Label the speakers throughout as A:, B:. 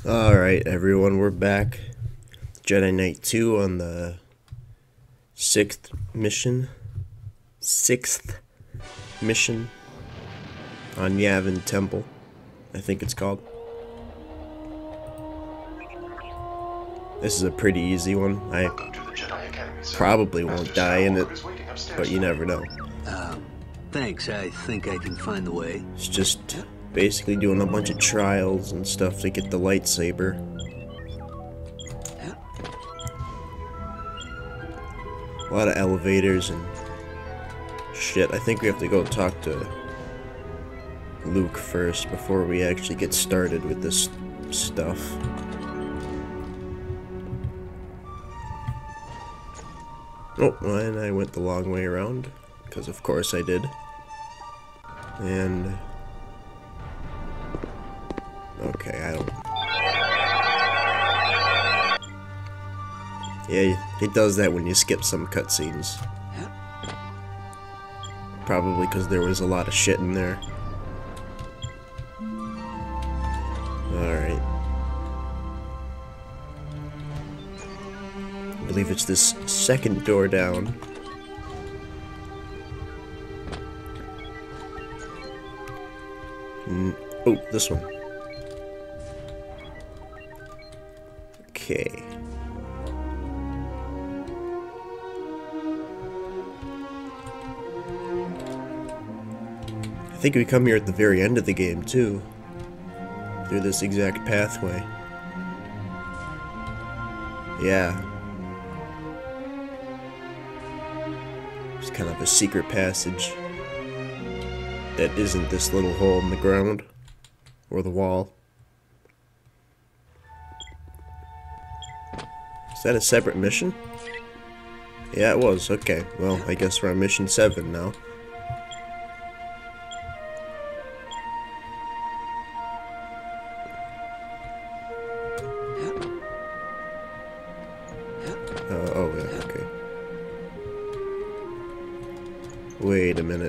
A: Alright, everyone, we're back. Jedi Knight II on the sixth mission on Yavin Temple, I think it's called. This is a pretty easy one. I probably won't die in it, but you never know.
B: Thanks, I think I can find the way.
A: It's just basically doing a bunch of trials and stuff to get the lightsaber. A lot of elevators and shit. I think we have to go talk to Luke first before we actually get started with this stuff. Oh, and I went the long way around, because of course I did. And okay, I don't. Yeah, it does that when you skip some cutscenes. Probably because there was a lot of shit in there. Alright. I believe it's this second door down. Oh, this one. Okay. I think we come here at the very end of the game, too. Through this exact pathway. Yeah. It's kind of a secret passage that isn't this little hole in the ground or the wall. Is that a separate mission? Yeah, it was. Okay. Well, I guess we're on mission 7 now. Oh, yeah, okay. Wait a minute.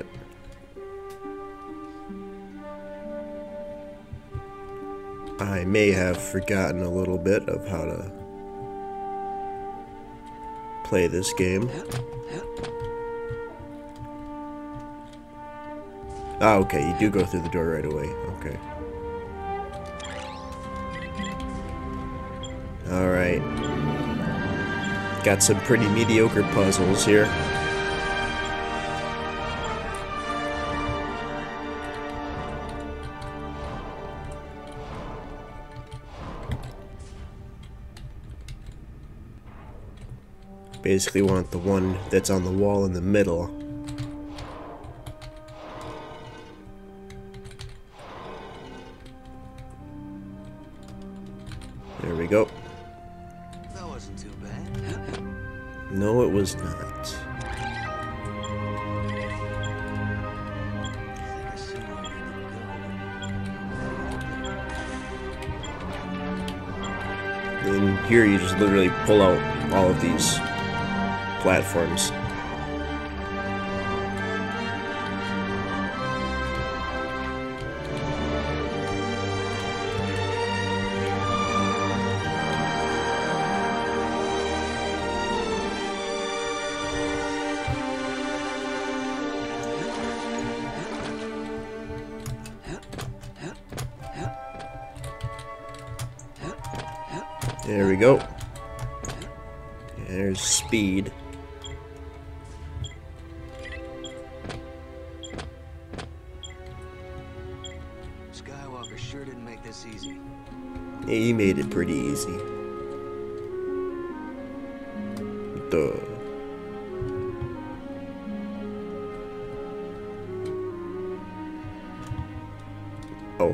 A: I may have forgotten a little bit of how to play this game. Ah, okay, you do go through the door right away. Okay. Alright. Got some pretty mediocre puzzles here. Basically want the one that's on the wall in the middle. There we go.
B: That wasn't too bad.
A: No, it was not. And here you just literally pull out all of these platforms. There we go. There's speed.
B: Skywalker sure didn't make this easy.
A: Yeah, he made it pretty easy. Duh. Oh.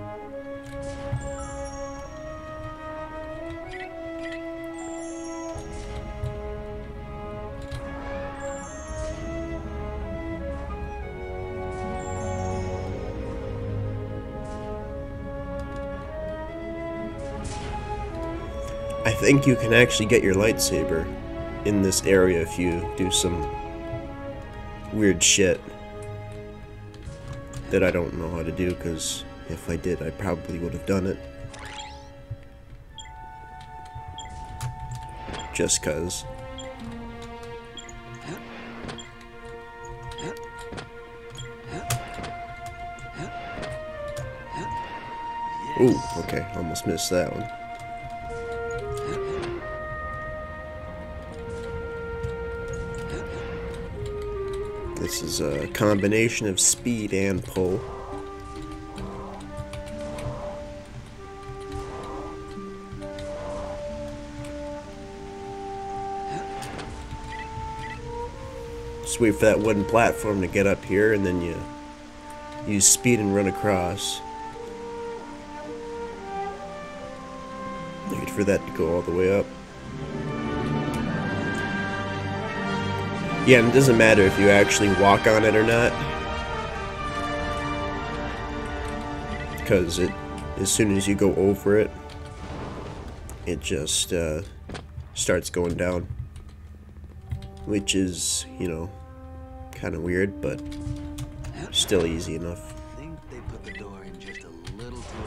A: I think you can actually get your lightsaber in this area if you do some weird shit that I don't know how to do, because if I did, I probably would have done it. just 'cause. Ooh, okay, almost missed that one. This is a combination of speed and pull. Just wait for that wooden platform to get up here, and then you use speed and run across. Wait for that to go all the way up. Yeah, and it doesn't matter if you actually walk on it or not, because as soon as you go over it, it just starts going down, which is, you know, kind of weird, but still easy enough.
B: I think they put the door in just a little too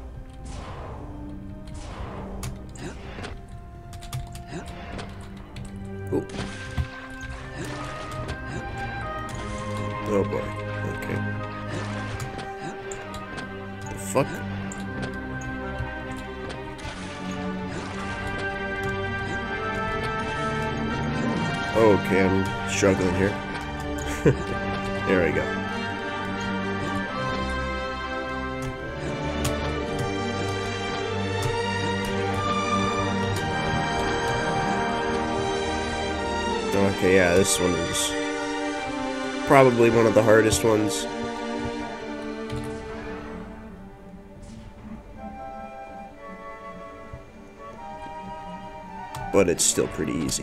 B: high.
A: Ooh. Oh boy. Okay. The fuck? Okay, I'm struggling here. There we go. Okay, yeah, this one is probably one of the hardest ones. But it's still pretty easy.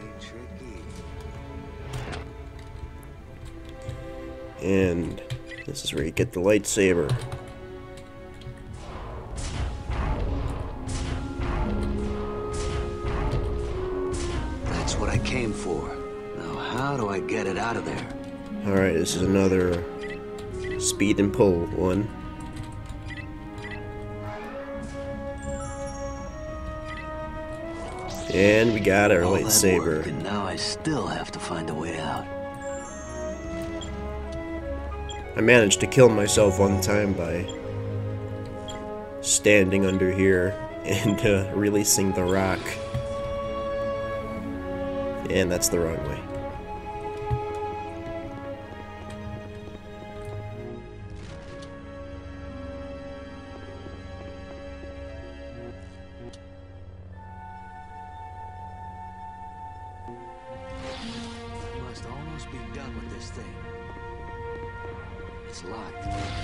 A: And this is where you get the lightsaber.
B: That's what I came for. Now how do I get it out of there?
A: Alright, this is another speed and pull one. And we got our lightsaber.
B: And now I still have to find a way out.
A: I managed to kill myself one time by standing under here and releasing the rock. And that's the wrong way.
B: Must almost be done with this thing. It's locked.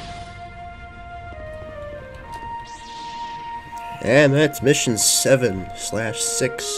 A: And that's mission 7/6.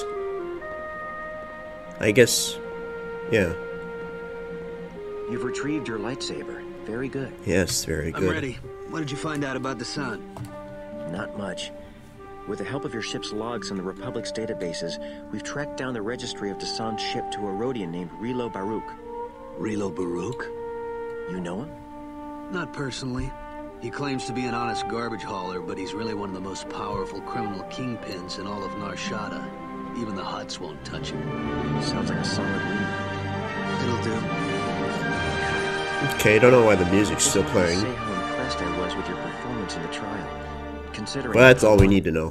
A: I guess, yeah.
C: You've retrieved your lightsaber. Very good.
A: Yes, very good.
B: I'm ready. What did you find out about the sun?
C: Not much. With the help of your ship's logs and the Republic's databases, we've tracked down the registry of Dassan's ship to a Rhodian named Rilo Baruch.
B: Rilo Baruch?
C: You know him?
B: Not personally. He claims to be an honest garbage hauler, but he's really one of the most powerful criminal kingpins in all of Nar Shaddaa. Even the Hutts won't touch him.
C: Sounds like a solid lead.
B: It'll do.
A: Okay, I don't know why the music's still playing.
C: Say how impressed I was with your performance in the trial. Considering
A: But that's all we need to know.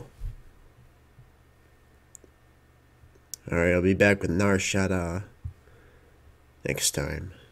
A: Alright, I'll be back with Nar Shaddaa next time.